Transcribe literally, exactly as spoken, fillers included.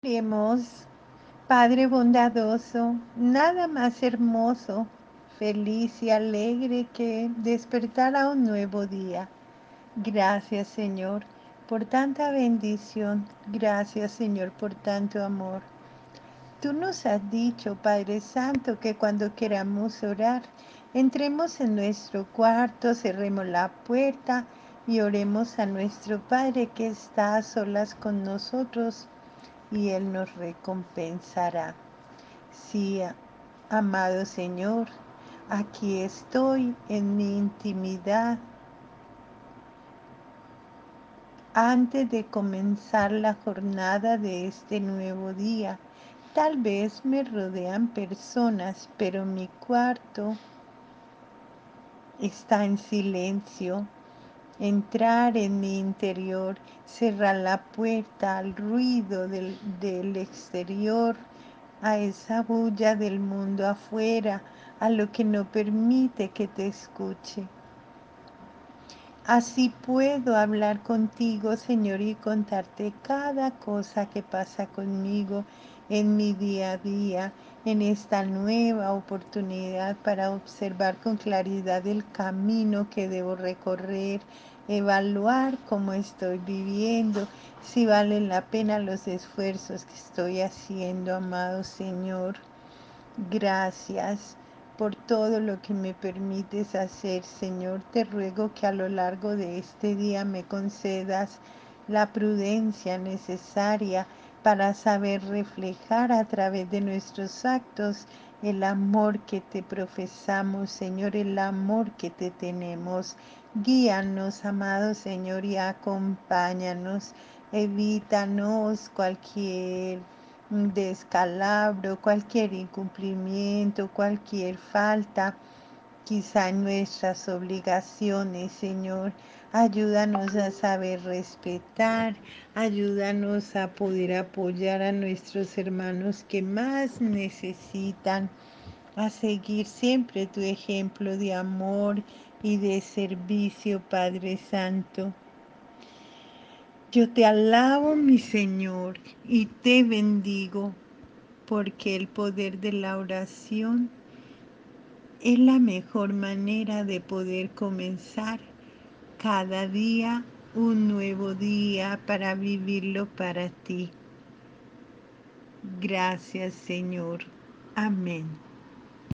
Oremos, Padre bondadoso, nada más hermoso, feliz y alegre que despertar a un nuevo día. Gracias, Señor, por tanta bendición. Gracias, Señor, por tanto amor. Tú nos has dicho, Padre Santo, que cuando queramos orar, entremos en nuestro cuarto, cerremos la puerta y oremos a nuestro Padre que está a solas con nosotros y Él nos recompensará. Sí, amado Señor, aquí estoy en mi intimidad antes de comenzar la jornada de este nuevo día. Tal vez me rodean personas, pero mi cuarto está en silencio. Entrar en mi interior, cerrar la puerta al ruido del, del exterior, a esa bulla del mundo afuera, a lo que no permite que te escuche. Así puedo hablar contigo, Señor, y contarte cada cosa que pasa conmigo en mi día a día, en esta nueva oportunidad para observar con claridad el camino que debo recorrer, evaluar cómo estoy viviendo, si valen la pena los esfuerzos que estoy haciendo, amado Señor. Gracias por todo lo que me permites hacer, Señor. Te ruego que a lo largo de este día me concedas la prudencia necesaria para saber reflejar a través de nuestros actos el amor que te profesamos, Señor, el amor que te tenemos. Guíanos, amado Señor, y acompáñanos. Evítanos cualquier descalabro, cualquier incumplimiento, cualquier falta, quizá en nuestras obligaciones, Señor. Ayúdanos a saber respetar, ayúdanos a poder apoyar a nuestros hermanos que más necesitan, a seguir siempre tu ejemplo de amor y de servicio, Padre Santo. Yo te alabo, mi Señor, y te bendigo, porque el poder de la oración es la mejor manera de poder comenzar cada día un nuevo día para vivirlo para ti. Gracias, Señor. Amén.